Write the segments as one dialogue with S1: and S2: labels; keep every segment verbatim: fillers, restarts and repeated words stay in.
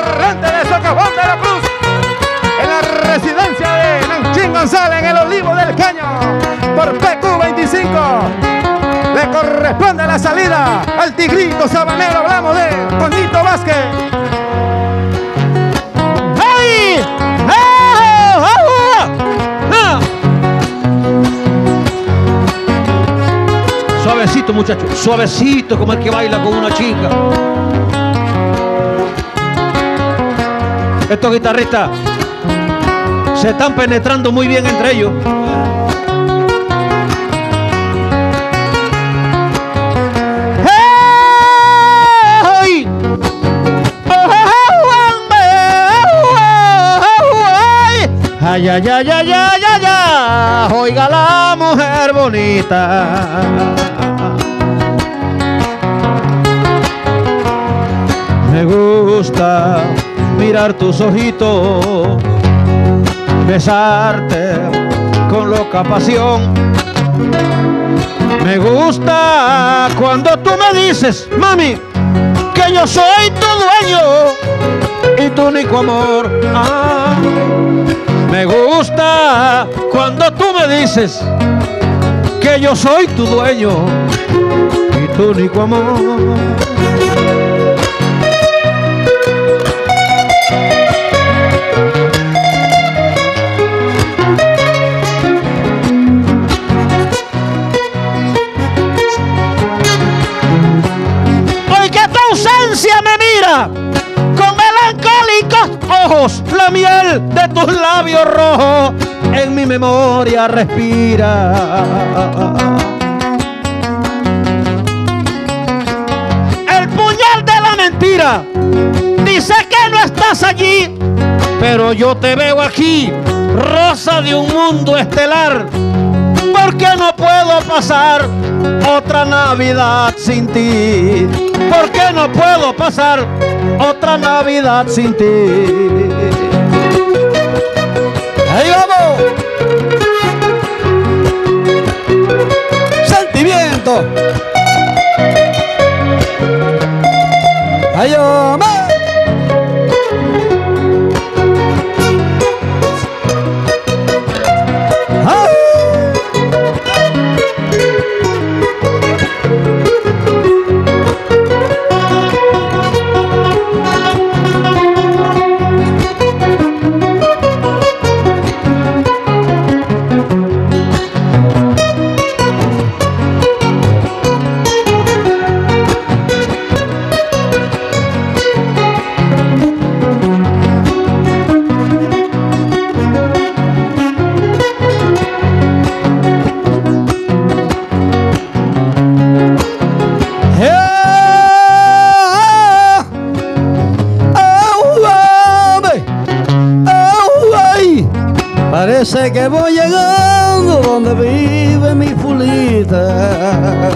S1: Torrente de Socavón de la Cruz, en la residencia de Nanchín González, en el Olivo del Caño, por P Q veinticinco. Le corresponde la salida al Tigrito Sabanero. Hablamos de Juanito Vázquez. ¡Ay! ¡Ah! ¡Ah! ¡Ah!
S2: Suavecito, muchachos, suavecito, como el que baila con una chica. Estos guitarristas se están penetrando muy bien entre ellos. Ay, ay, ay, ay, ay, ay, ay, oiga la mujer bonita. Me gusta mirar tus ojitos, besarte con loca pasión. Me gusta cuando tú me dices, mami, que yo soy tu dueño y tu único amor. Ah, me gusta cuando tú me dices que yo soy tu dueño y tu único amor. Hoy que tu ausencia me mira con melancólicos ojos, la miel de tus labios rojos en mi memoria respira. El puñal de la mentira dice que no estás allí, pero yo te veo aquí, rosa de un mundo estelar, porque no puedo pasar otra Navidad sin ti, porque no puedo pasar otra Navidad sin ti. Ahí vamos. Sentimiento. Ahí vamos. Parece que voy llegando donde vive mi fulita.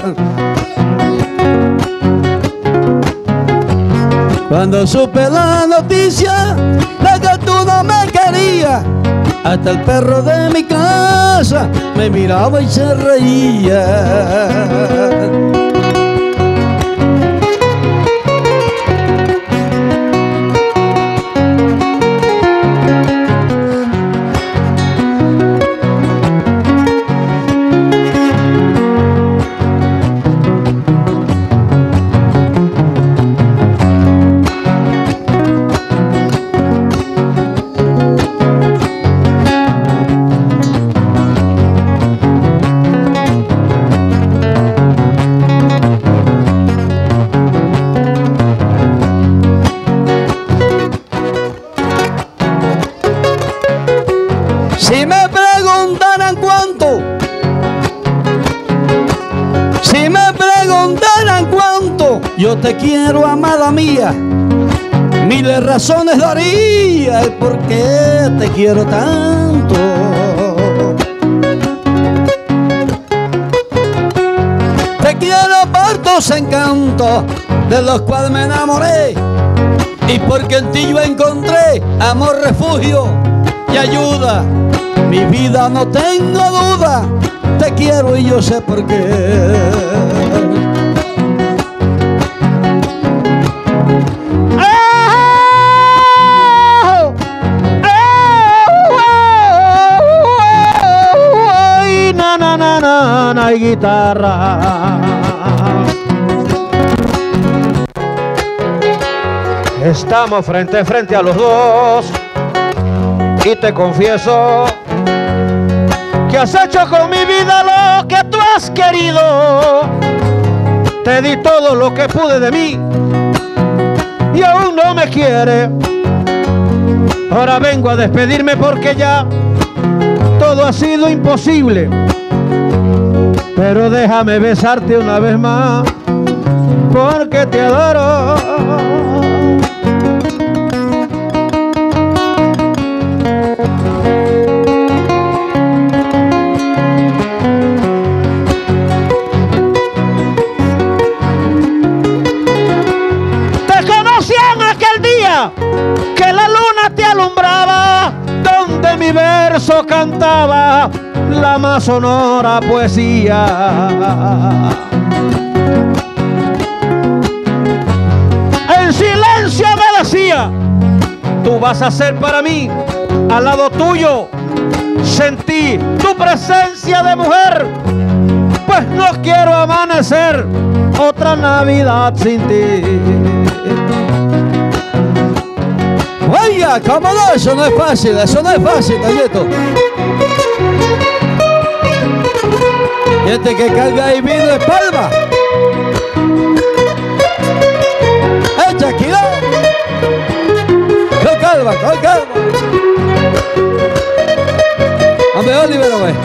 S2: Cuando supe la noticia de que tú no me querías, hasta el perro de mi casa me miraba y se reía. Si me preguntaran cuánto, si me preguntaran cuánto yo te quiero, amada mía, miles razones daría el por qué te quiero tanto. Te quiero por tus encantos, de los cuales me enamoré, y porque en ti yo encontré amor, refugio y ayuda. Mi vida no tengo duda, te quiero y yo sé por qué. piano y guitarra. Estamos frente a frente a los dos y te confieso que has hecho con mi vida lo que tú has querido. Te di todo lo que pude de mí y aún no me quiere. Ahora vengo a despedirme porque ya todo ha sido imposible. Pero déjame besarte una vez más porque te adoro. Que la luna te alumbraba, donde mi verso cantaba la más sonora poesía. En silencio me decía, tú vas a ser para mí, al lado tuyo sentí tu presencia de mujer, pues no quiero amanecer otra Navidad sin ti.
S3: Oiga, cómo no, eso no es fácil, eso no es fácil, Talleto. Gente que carga ahí vino de palma. ¡Echa aquí! Con calma, con calma. Hombre, Oliver, güey.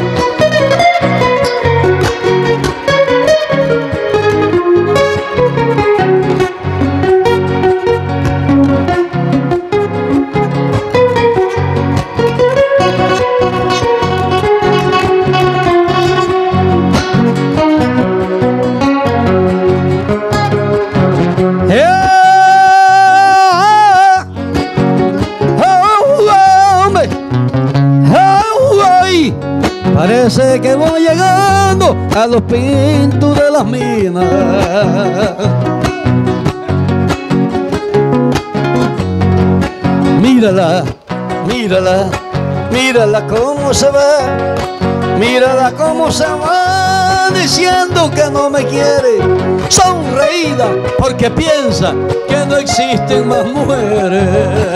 S3: Parece que voy llegando a los pintos de las minas. Mírala, mírala, mírala cómo se va. Mírala cómo se va diciendo que no me quiere. Sonreída porque piensa que no existen más mujeres.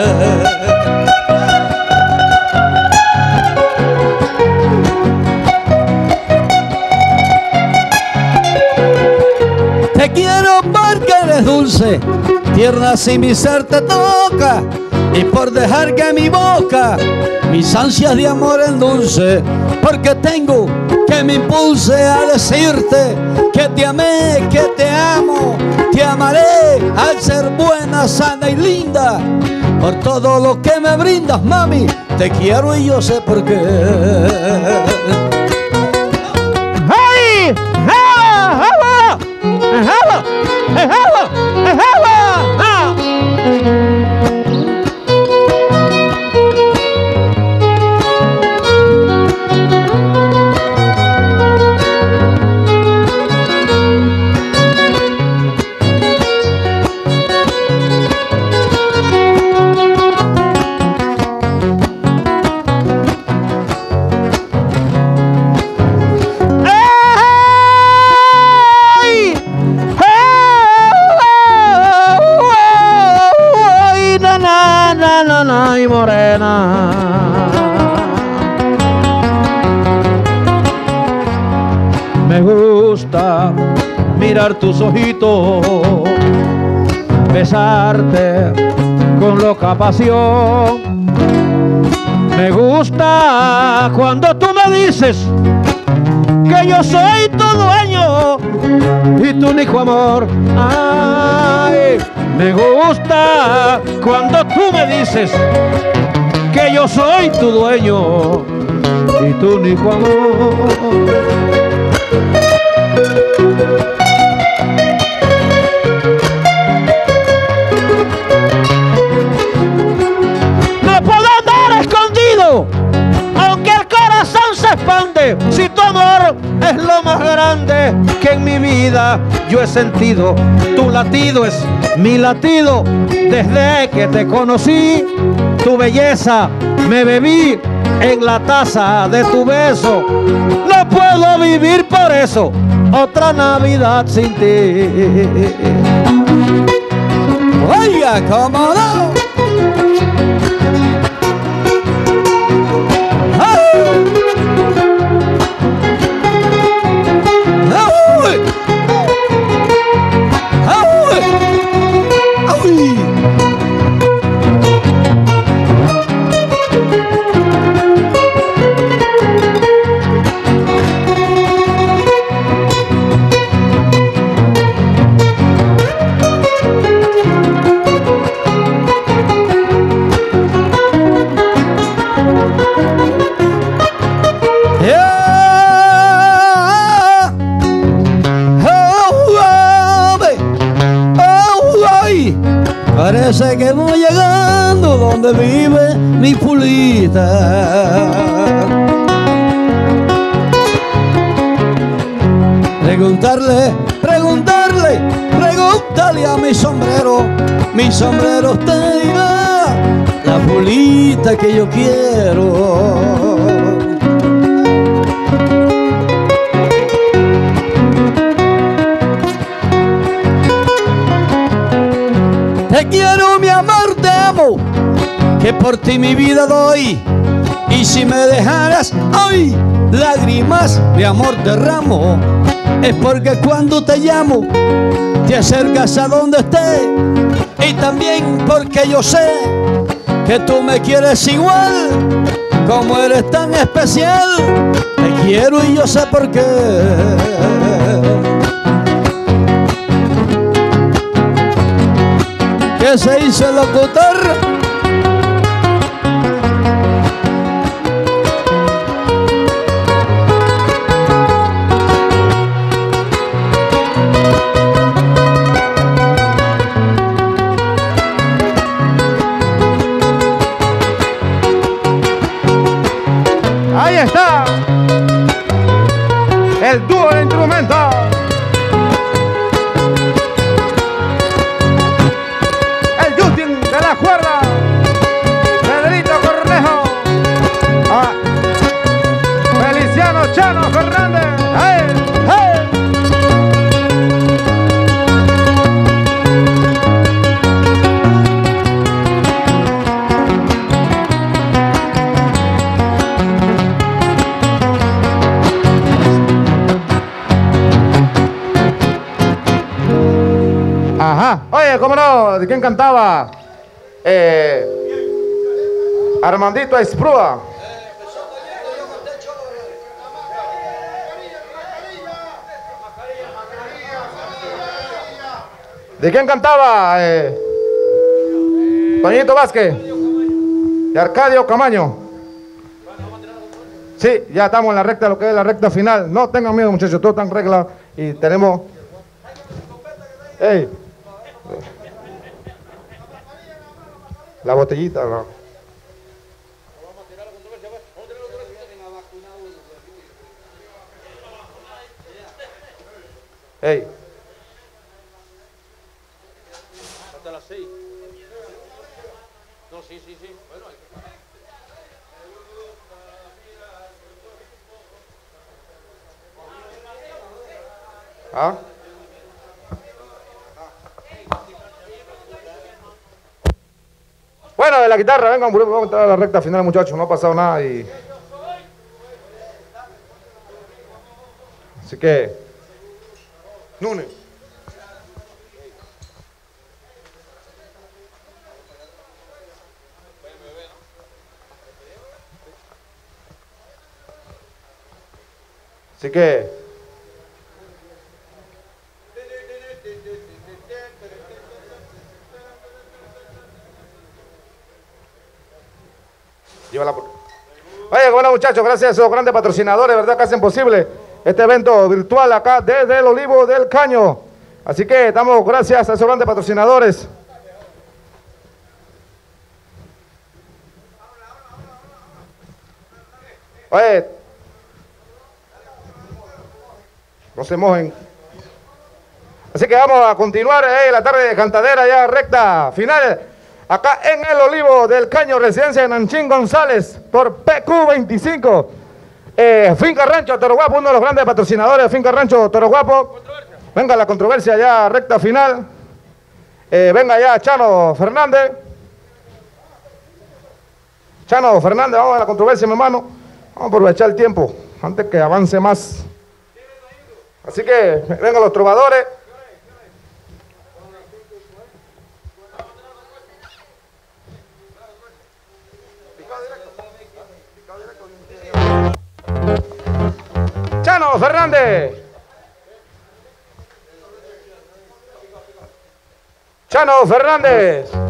S3: Te quiero porque eres dulce, tierna sin mi ser te toca, y por dejar que mi boca mis ansias de amor endulce, porque tengo que me impulse a decirte que te amé, que te amo, te amaré al ser buena, sana y linda, por todo lo que me brindas, mami, te quiero y yo sé por qué.
S2: ¡Hey! ¡Jala! ¡Jala! ¡Jala! ¡Jala! ¡Jala! ¡Ah! Y morena, me gusta mirar tus ojitos, besarte con loca pasión. Me gusta cuando tú me dices que yo soy tu dueño y tu único amor. Ay, me gusta cuando tú me dices que yo soy tu dueño y tu único amor. No puedo andar escondido, aunque el corazón se expande, si tu amor es lo más grande que en mi vida yo he sentido. Tu latido es mi latido desde que te conocí. Tu belleza me bebí en la taza de tu beso. No puedo vivir por eso otra Navidad sin ti.
S3: Oiga, cómo no. Parece que voy llegando donde vive mi pulita. Preguntarle, preguntarle, pregúntale a mi sombrero. Mi sombrero te dirá la pulita que yo quiero. Te quiero, mi amor, te amo, que por ti mi vida doy. Y si me dejaras hoy, lágrimas de amor derramo. Es porque cuando te llamo, te acercas a donde esté. Y también porque yo sé que tú me quieres igual. Como eres tan especial, te quiero y yo sé por qué. ¿Qué se hizo el locutor?
S1: Ahí está el dúo de instrumentos. Cuerda, Pedrito Cornejo, ah, Feliciano Chano Fernández. ¡Hey! ¡Hey! Ajá. Oye, ¿cómo no? ¿De quién cantaba? Eh, Armandito Esprúa. ¿De quién cantaba? Eh, Toñito Vázquez y Arcadio Camaño. Sí, ya estamos en la recta, lo que es la recta final. No tengan miedo, muchachos, todo está en regla y tenemos. Hey. La botellita, ¿no? Hey.
S2: Hasta las seis. No, sí, sí, sí. Bueno, hay que...
S1: ¿Ah? Bueno, de la guitarra, vengan, vamos a entrar a la recta final, muchachos, no ha pasado nada y... Así que... Nune. Así que... Llévala por... Oye, bueno, muchachos, gracias a esos grandes patrocinadores, ¿verdad? Que hacen posible este evento virtual acá desde el Olivo del Caño. Así que damos gracias a esos grandes patrocinadores. Oye, no se mojen. Así que vamos a continuar eh, la tarde de cantadera ya recta final. Acá en el Olivo del Caño, residencia de Nanchín González. por P Q veinticinco. Eh, Finca Rancho Toro Guapo, uno de los grandes patrocinadores de Finca Rancho Toro Guapo. Venga la controversia ya, recta final. Eh, venga ya Chano Fernández. Chano Fernández, vamos a la controversia, mi hermano. Vamos a aprovechar el tiempo antes que avance más. Así que vengan los trovadores. Chano Fernández. Chano Fernández.